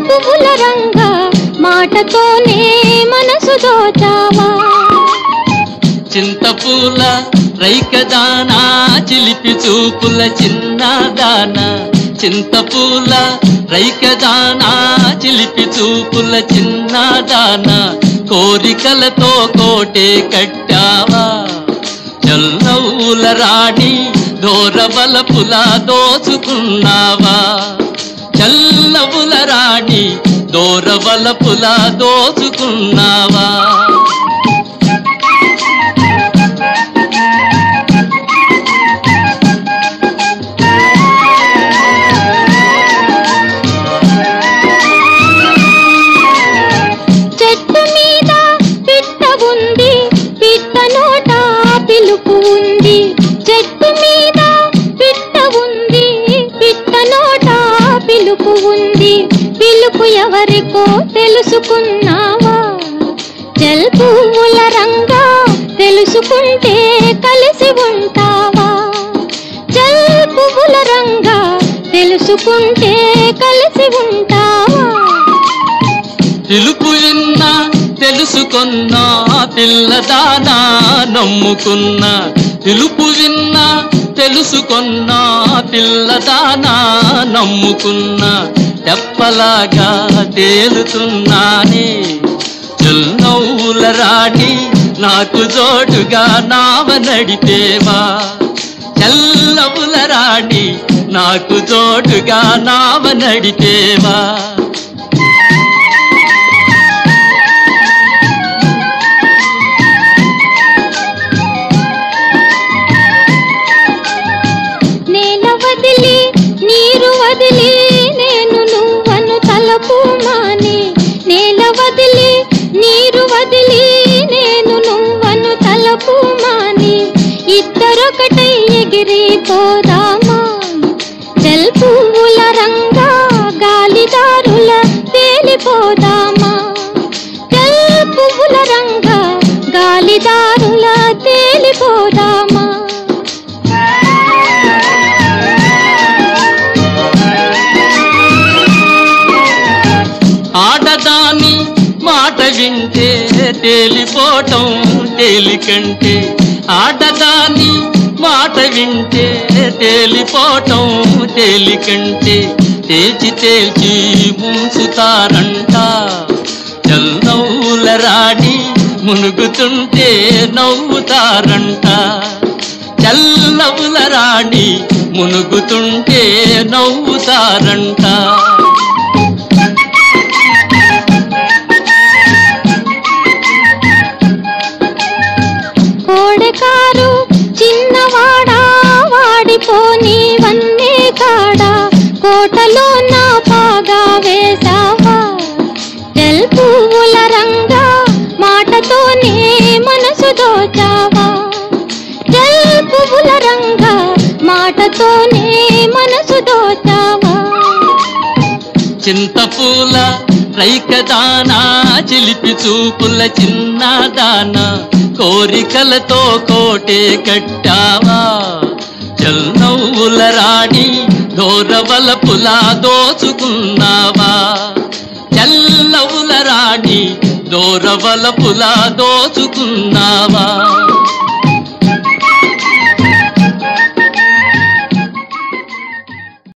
పువ్వుల రంగా మాటతోనే మనసు దోచావా చింతపూల రైకదానా చిలిపి చూపుల చిన్నదానా చింతపూల రైకదానా చిలిపి చూపుల చిన్నదానా కోరికలతో కోటే కట్టావా చల్లవుల రాణి దోరబలపుల దోచుకున్నావా చల్లవుల రాణి దోరబలపుల దోచుకున్నావా చెట్టు మీద పిట్ట ఉంది పిట్ట నోట పిలుపు ఉంది చెట్టు మీద పిట్ట ఉంది పిట్ట నోట పిలుపు ఉంది పిలుపు ఎవరికో తెలుసుకున్నావా పువ్వుల రంగా తెలుసుకుంటే కలిసి ఉంటావా పువ్వుల రంగా తెలుసుకుంటే కలిసి ఉంటావా పిలుపు విన్నా తెలుసుకున్నా పిల్లదానా నమ్ముకున్నా పిలుపు విన్నా తెలుసుకున్నా పిల్లదానా నమ్ముకున్నా తెప్పలాగా తేలుతున్నానే చల్లవుల రాణి నాకు జోడుగా నావ నడిపేవా చల్లవుల రాణి నాకు జోడుగా నావ నడిపేవా నేల వదిలి నీరు వదిలి నేను నువ్వను తలపు మాని నేల వదిలి నీరు వదిలి నేను నువ్వను తలపు మాని ఇద్దరొకటై ఎగిరిపోదామా పువ్వుల రంగా గాలిదారుల తేలిపోదామా పువ్వుల రంగా గాలిదారుల తేలిపోదామా ఆడదాని మాట వింటే తేలిపోవటం తేలికంటే ఆడదాని మాట వింటే తేలిపోవటం తేలికంటే తేల్చి తేల్చి ముంచుతారంట చల్లవుల రాణి మునుగుతుంటే నవ్వుతారంట చల్లవుల రాణి మునుగుతుంటే నవ్వుతారంట కోడెకారు చిన్నవాడా వాడిపోని వన్నే కాడా కోటలో నా పాగా వేసావా పువ్వుల రంగా మాటతోనే మనసు దోచావా పువ్వుల రంగా మాటతోనే మనసు దోచావా చింతపూల రైకదానా చిలిపి చూపుల చిన్నదానా కోరికలతో కోటే కట్టావా చల్లవుల రాణి దోరబలపుల దోచుకున్నావా చల్లవుల రాణి దోరబలపుల దోచుకున్నావా